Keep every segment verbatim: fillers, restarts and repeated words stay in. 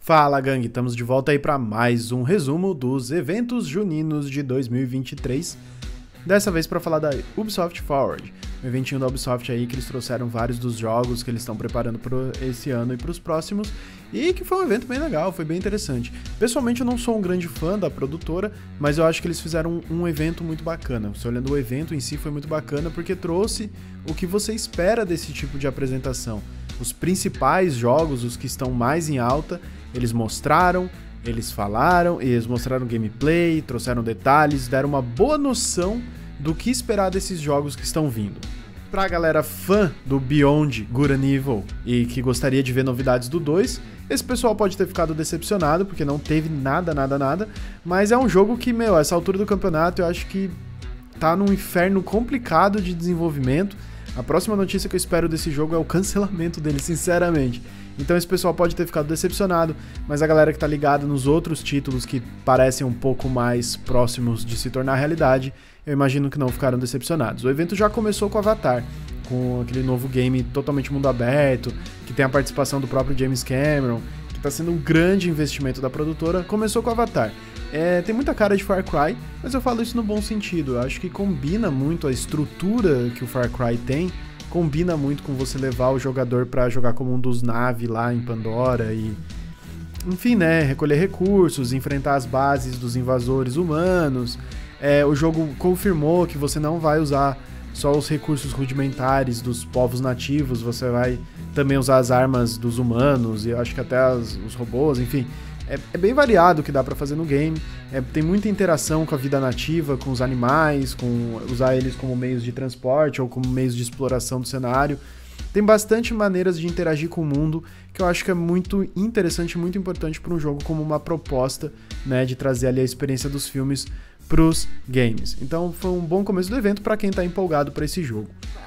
Fala, gangue, estamos de volta aí para mais um resumo dos eventos juninos de dois mil e vinte e três. Dessa vez para falar da Ubisoft Forward, um eventinho da Ubisoft aí que eles trouxeram vários dos jogos que eles estão preparando para esse ano e para os próximos, e que foi um evento bem legal, foi bem interessante. Pessoalmente eu não sou um grande fã da produtora, mas eu acho que eles fizeram um, um evento muito bacana. Você olhando o evento em si foi muito bacana porque trouxe o que você espera desse tipo de apresentação. Os principais jogos, os que estão mais em alta, eles mostraram, eles falaram, eles mostraram gameplay, trouxeram detalhes, deram uma boa noção do que esperar desses jogos que estão vindo. Pra galera fã do Beyond Good and Evil e que gostaria de ver novidades do dois, esse pessoal pode ter ficado decepcionado, porque não teve nada, nada, nada, mas é um jogo que, meu, a essa altura do campeonato eu acho que tá num inferno complicado de desenvolvimento. A próxima notícia que eu espero desse jogo é o cancelamento dele, sinceramente. Então esse pessoal pode ter ficado decepcionado, mas a galera que tá ligada nos outros títulos que parecem um pouco mais próximos de se tornar realidade, eu imagino que não ficaram decepcionados. O evento já começou com Avatar, com aquele novo game totalmente mundo aberto, que tem a participação do próprio James Cameron, que tá sendo um grande investimento da produtora. Começou com Avatar. É, tem muita cara de Far Cry, mas eu falo isso no bom sentido. Eu acho que combina muito a estrutura que o Far Cry tem, combina muito com você levar o jogador pra jogar como um dos Na'vi lá em Pandora e, enfim, né, recolher recursos, enfrentar as bases dos invasores humanos. É, o jogo confirmou que você não vai usar só os recursos rudimentares dos povos nativos, você vai também usar as armas dos humanos e eu acho que até as, os robôs, enfim. É, é bem variado o que dá pra fazer no game, é, tem muita interação com a vida nativa, com os animais, com usar eles como meios de transporte ou como meios de exploração do cenário. Tem bastante maneiras de interagir com o mundo, que eu acho que é muito interessante e muito importante para um jogo como uma proposta, né, de trazer ali a experiência dos filmes pros games. Então foi um bom começo do evento para quem tá empolgado para esse jogo.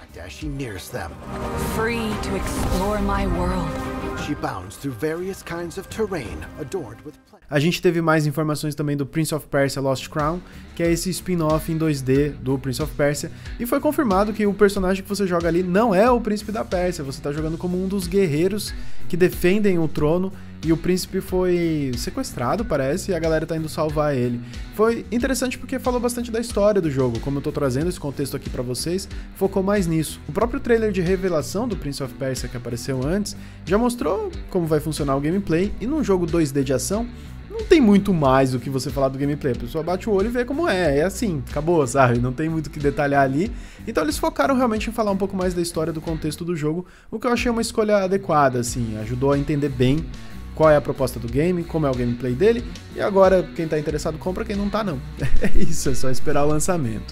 Free to explore my world. She bounds through various kinds of terrain adorned with plants. A gente teve mais informações também do Prince of Persia Lost Crown, que é esse spin-off em dois D do Prince of Persia, e foi confirmado que o personagem que você joga ali não é o príncipe da Pérsia, você tá jogando como um dos guerreiros que defendem o trono, e o príncipe foi sequestrado, parece, e a galera tá indo salvar ele. Foi interessante porque falou bastante da história do jogo, como eu tô trazendo esse contexto aqui pra vocês, focou mais nisso. O próprio trailer de revelação do Prince of Persia que apareceu antes, já mostrou como vai funcionar o gameplay, e num jogo dois D de ação, não tem muito mais o que você falar do gameplay, a pessoa bate o olho e vê como é, é assim, acabou, sabe? Não tem muito o que detalhar ali. Então eles focaram realmente em falar um pouco mais da história, do contexto do jogo, o que eu achei uma escolha adequada, assim, ajudou a entender bem qual é a proposta do game, como é o gameplay dele, e agora quem tá interessado compra, quem não tá não. É isso, é só esperar o lançamento.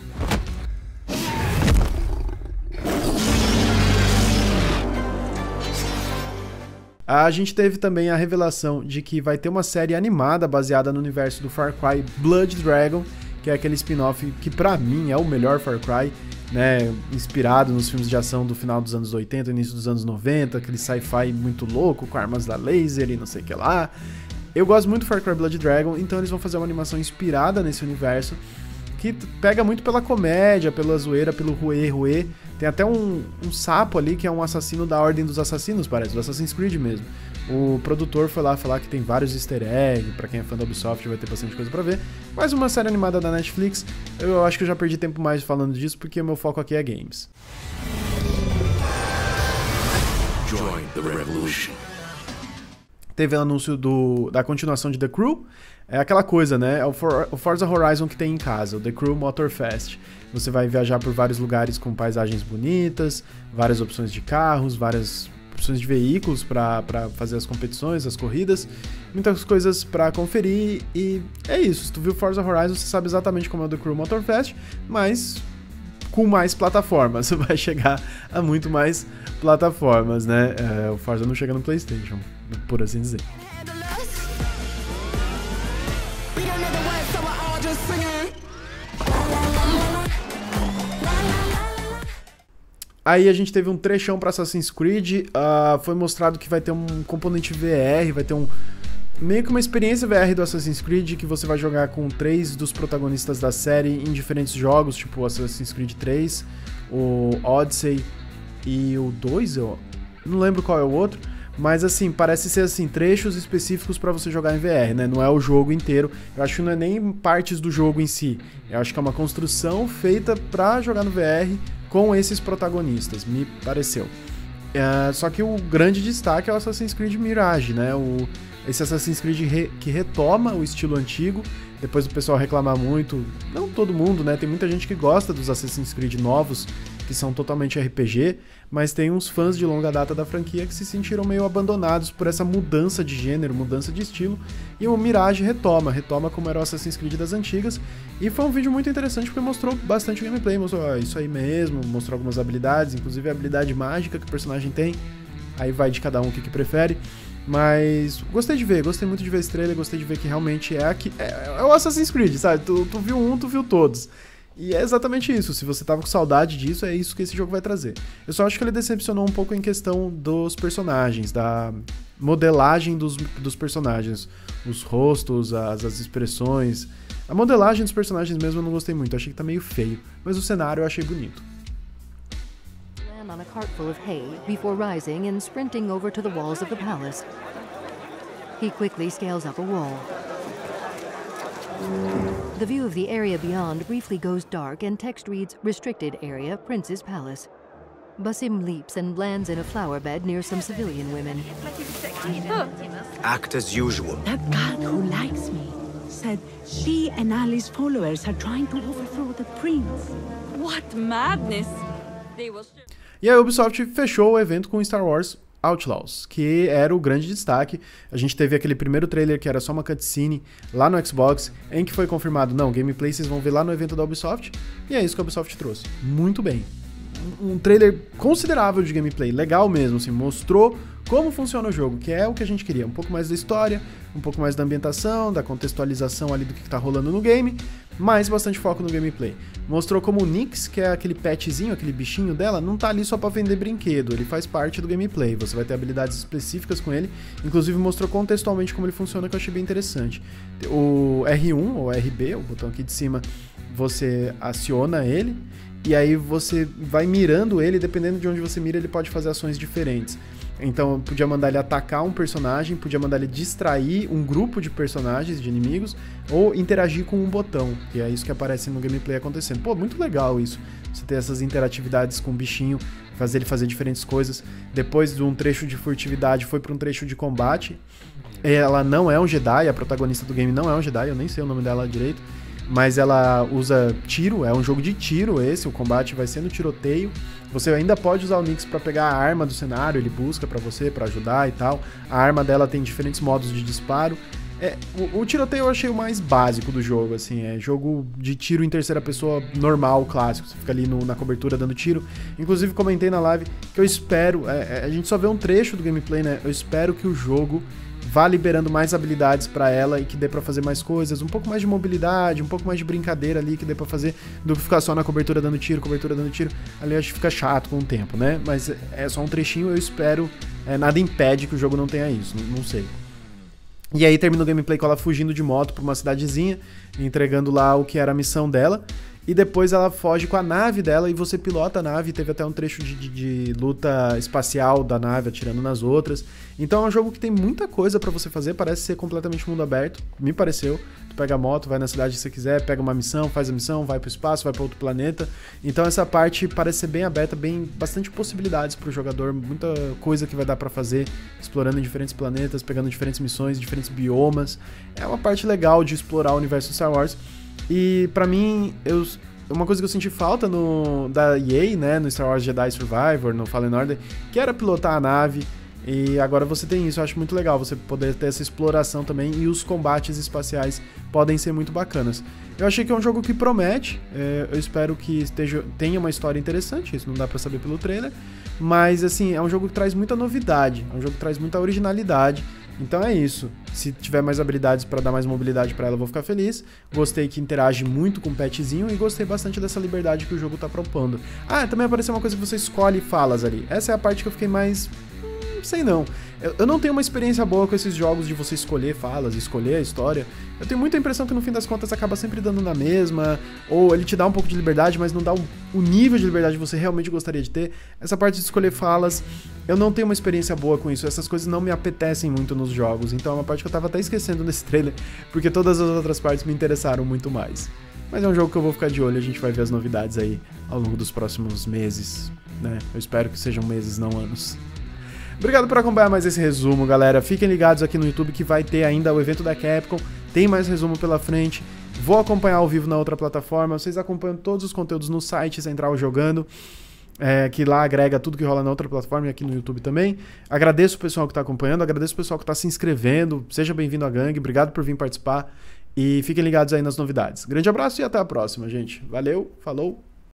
A gente teve também a revelação de que vai ter uma série animada baseada no universo do Far Cry Blood Dragon, que é aquele spin-off que pra mim é o melhor Far Cry, né, inspirado nos filmes de ação do final dos anos oitenta, início dos anos noventa, aquele sci-fi muito louco, com armas da laser e não sei o que lá. Eu gosto muito do Far Cry Blood Dragon, então eles vão fazer uma animação inspirada nesse universo, que pega muito pela comédia, pela zoeira, pelo ruê, ruê. Tem até um, um sapo ali que é um assassino da Ordem dos Assassinos, parece, do Assassin's Creed mesmo. O produtor foi lá falar que tem vários easter eggs, pra quem é fã da Ubisoft vai ter bastante coisa pra ver. Mais uma série animada da Netflix, eu acho que eu já perdi tempo mais falando disso, porque o meu foco aqui é games. Join the revolution. Teve o anúncio do, da continuação de The Crew. É aquela coisa, né? É o, For, o Forza Horizon que tem em casa, o The Crew Motorfest. Você vai viajar por vários lugares com paisagens bonitas, várias opções de carros, várias opções de veículos para fazer as competições, as corridas, muitas coisas para conferir, e é isso. Se tu viu Forza Horizon, você sabe exatamente como é o The Crew Motorfest, mas com mais plataformas. Você vai chegar a muito mais plataformas, né? É, o Forza não chega no PlayStation, por assim dizer. Aí a gente teve um trechão para Assassin's Creed, uh, foi mostrado que vai ter um componente V R, vai ter um meio que uma experiência V R do Assassin's Creed, que você vai jogar com três dos protagonistas da série em diferentes jogos, tipo o Assassin's Creed três, o Odyssey e o dois, eu não lembro qual é o outro, mas assim, parece ser assim, trechos específicos para você jogar em V R, né? Não é o jogo inteiro. Eu acho que não é nem partes do jogo em si. Eu acho que é uma construção feita para jogar no V R com esses protagonistas, me pareceu. É, só que o grande destaque é o Assassin's Creed Mirage, né? O, esse Assassin's Creed re, que retoma o estilo antigo, depois do pessoal reclamar muito, não todo mundo, né? Tem muita gente que gosta dos Assassin's Creed novos, que são totalmente R P G, mas tem uns fãs de longa data da franquia que se sentiram meio abandonados por essa mudança de gênero, mudança de estilo, e o Mirage retoma, retoma como era o Assassin's Creed das antigas, e foi um vídeo muito interessante porque mostrou bastante gameplay, mostrou ó, isso aí mesmo, mostrou algumas habilidades, inclusive a habilidade mágica que o personagem tem, aí vai de cada um o que, que prefere, mas gostei de ver, gostei muito de ver esse trailer, gostei de ver que realmente é, aqui, é, é o Assassin's Creed, sabe, tu, tu viu um, tu viu todos. E é exatamente isso, se você tava com saudade disso, é isso que esse jogo vai trazer. Eu só acho que ele decepcionou um pouco em questão dos personagens, da modelagem dos, dos personagens, os rostos, as, as expressões. A modelagem dos personagens mesmo eu não gostei muito, eu achei que tá meio feio, mas o cenário eu achei bonito. Land on a cart full of hay before rising and sprinting over to the walls of the palace. He quickly scales up a wall. The view of the area beyond briefly goes dark and text reads, Restricted Area, Prince's Palace. Basim leaps and lands in a flower bed near some civilian women. Act as usual. That guard who likes me said she and Ali's followers are trying to overthrow the prince. What madness! They will... E a Ubisoft fechou o evento com Star Wars Outlaws, que era o grande destaque. A gente teve aquele primeiro trailer que era só uma cutscene lá no Xbox, em que foi confirmado, não, gameplay vocês vão ver lá no evento da Ubisoft, e é isso que a Ubisoft trouxe. Muito bem. Um trailer considerável de gameplay, legal mesmo, assim, mostrou como funciona o jogo, que é o que a gente queria, um pouco mais da história, um pouco mais da ambientação, da contextualização ali do que tá rolando no game, mas bastante foco no gameplay. Mostrou como o Nix, que é aquele petzinho, aquele bichinho dela, não tá ali só pra vender brinquedo, ele faz parte do gameplay, você vai ter habilidades específicas com ele, inclusive mostrou contextualmente como ele funciona, que eu achei bem interessante. O R um, ou R B, o botão aqui de cima, você aciona ele, e aí você vai mirando ele, dependendo de onde você mira, ele pode fazer ações diferentes. Então, podia mandar ele atacar um personagem, podia mandar ele distrair um grupo de personagens, de inimigos, ou interagir com um botão, que é isso que aparece no gameplay acontecendo. Pô, muito legal isso, você ter essas interatividades com o bichinho, fazer ele fazer diferentes coisas. Depois de um trecho de furtividade, foi para um trecho de combate. Ela não é um Jedi, a protagonista do game não é um Jedi, eu nem sei o nome dela direito, mas ela usa tiro, é um jogo de tiro esse, o combate vai ser no tiroteio. Você ainda pode usar o Nix para pegar a arma do cenário, ele busca para você, para ajudar e tal. A arma dela tem diferentes modos de disparo. É, o, o tiroteio eu achei o mais básico do jogo, assim, é jogo de tiro em terceira pessoa normal, clássico, você fica ali no, na cobertura dando tiro. Inclusive comentei na live que eu espero, é, a gente só vê um trecho do gameplay, né, eu espero que o jogo vá liberando mais habilidades pra ela e que dê pra fazer mais coisas, um pouco mais de mobilidade, um pouco mais de brincadeira ali que dê pra fazer, do que ficar só na cobertura dando tiro, cobertura dando tiro. Ali acho que fica chato com o tempo, né? Mas é só um trechinho, eu espero, é, nada impede que o jogo não tenha isso, não, não sei. E aí termina o gameplay com ela fugindo de moto pra uma cidadezinha, entregando lá o que era a missão dela. E depois ela foge com a nave dela e você pilota a nave. Teve até um trecho de, de, de luta espacial da nave atirando nas outras. Então é um jogo que tem muita coisa pra você fazer. Parece ser completamente mundo aberto, me pareceu. Tu pega a moto, vai na cidade que você quiser, pega uma missão, faz a missão, vai pro espaço, vai pra outro planeta. Então essa parte parece ser bem aberta, bem, bastante possibilidades pro jogador. Muita coisa que vai dar pra fazer, explorando em diferentes planetas, pegando diferentes missões, diferentes biomas. É uma parte legal de explorar o universo Star Wars. E pra mim, eu, uma coisa que eu senti falta no, da E A, né, no Star Wars Jedi Survivor, no Fallen Order, que era pilotar a nave, e agora você tem isso, eu acho muito legal, você poder ter essa exploração também, e os combates espaciais podem ser muito bacanas. Eu achei que é um jogo que promete, é, eu espero que esteja, tenha uma história interessante, isso não dá pra saber pelo trailer, mas assim, é um jogo que traz muita novidade, é um jogo que traz muita originalidade. Então é isso, se tiver mais habilidades pra dar mais mobilidade pra ela, eu vou ficar feliz. Gostei que interage muito com o petzinho e gostei bastante dessa liberdade que o jogo tá propondo. Ah, também apareceu uma coisa que você escolhe falas ali. Essa é a parte que eu fiquei mais... Não sei não. Eu, eu não tenho uma experiência boa com esses jogos de você escolher falas, escolher a história. Eu tenho muita impressão que no fim das contas acaba sempre dando na mesma, ou ele te dá um pouco de liberdade, mas não dá o, o nível de liberdade que você realmente gostaria de ter. Essa parte de escolher falas, eu não tenho uma experiência boa com isso. Essas coisas não me apetecem muito nos jogos, então é uma parte que eu tava até esquecendo nesse trailer, porque todas as outras partes me interessaram muito mais. Mas é um jogo que eu vou ficar de olho, a gente vai ver as novidades aí ao longo dos próximos meses, né? Eu espero que sejam meses, não anos. Obrigado por acompanhar mais esse resumo, galera. Fiquem ligados aqui no YouTube que vai ter ainda o evento da Capcom, tem mais resumo pela frente. Vou acompanhar ao vivo na outra plataforma, vocês acompanham todos os conteúdos no site Central Jogando, é, que lá agrega tudo que rola na outra plataforma e aqui no YouTube também. Agradeço o pessoal que está acompanhando, agradeço o pessoal que está se inscrevendo, seja bem-vindo à gangue, obrigado por vir participar. E fiquem ligados aí nas novidades. Grande abraço e até a próxima, gente. Valeu, falou!